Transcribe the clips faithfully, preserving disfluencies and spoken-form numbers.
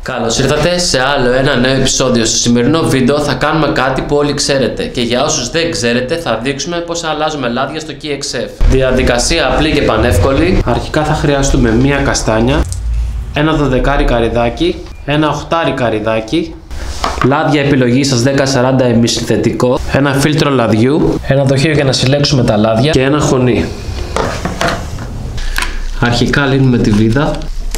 Καλώς ήρθατε σε άλλο ένα νέο επεισόδιο. Στο σημερινό βίντεο θα κάνουμε κάτι που όλοι ξέρετε και για όσους δεν ξέρετε θα δείξουμε πώς αλλάζουμε λάδια στο Key εξ εφ. Διαδικασία απλή και πανεύκολη. Αρχικά θα χρειαστούμε μία καστάνια, ένα δωδεκάρι καρυδάκι, ένα οχτάρι καρυδάκι, λάδια επιλογής σας δέκα σαράντα μιλιλίτρα συνθετικό, ένα φίλτρο λαδιού, ένα δοχείο για να συλλέξουμε τα λάδια και ένα χωνί. Αρχικά λύνουμε τη βίδα.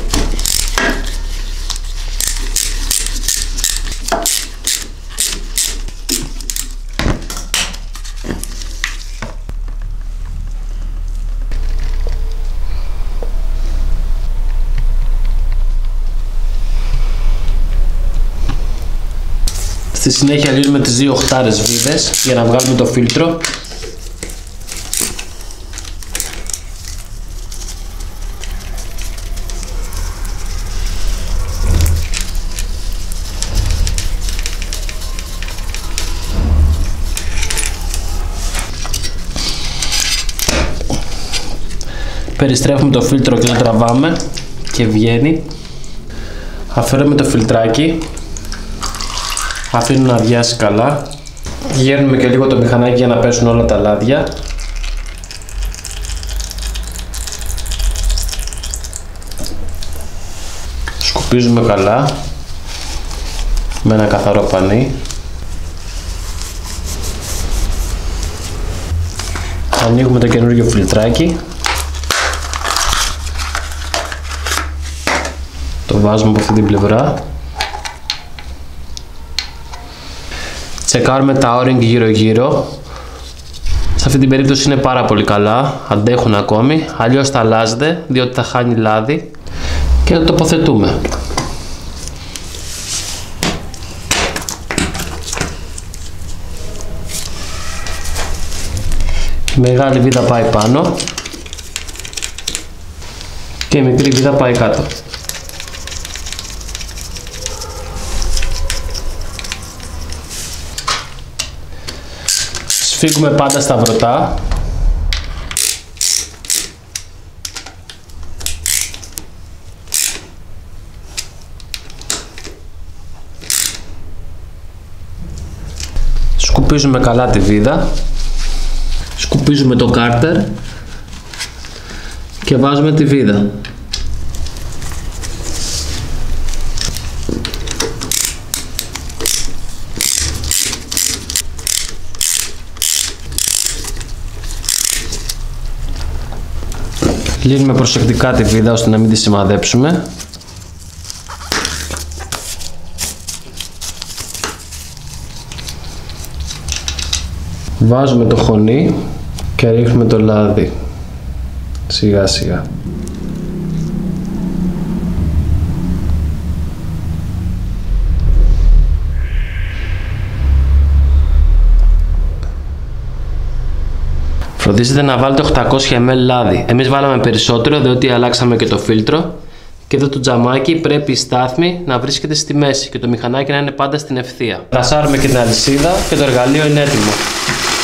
Στη συνέχεια λύνουμε τις δύο οχτάρες βίδες για να βγάλουμε το φίλτρο. Περιστρέφουμε το φίλτρο και το τραβάμε και βγαίνει. Αφαιρούμε το φιλτράκι. Αφήνουμε να αδειάσει καλά. Γέρνουμε και λίγο το μηχανάκι για να πέσουν όλα τα λάδια. Σκουπίζουμε καλά με ένα καθαρό πανί. Ανοίγουμε το καινούργιο φιλτράκι. Το βάζουμε από αυτή την πλευρά. Τσεκάρουμε τα O-ring γύρω γύρω. Σε αυτή την περίπτωση είναι πάρα πολύ καλά, αντέχουν ακόμη, αλλιώς θα αλλάζετε διότι θα χάνει λάδι και το τοποθετούμε. Η μεγάλη βίδα πάει πάνω και η μικρή βίδα πάει κάτω. Σφίγγουμε πάντα στα βρωτά. Σκουπίζουμε καλά τη βίδα. Σκουπίζουμε το κάρτερ και βάζουμε τη βίδα. Λύνουμε προσεκτικά τη βίδα ώστε να μην τη σημαδέψουμε. Βάζουμε το χωνί και ρίχνουμε το λάδι σιγά σιγά. Φροντίζετε να βάλετε οκτακόσια μιλιλίτρα λάδι. Εμείς βάλαμε περισσότερο διότι αλλάξαμε και το φίλτρο. Και εδώ το τζαμάκι πρέπει η στάθμη να βρίσκεται στη μέση και το μηχανάκι να είναι πάντα στην ευθεία. Ρασάρουμε και την αλυσίδα και το εργαλείο είναι έτοιμο.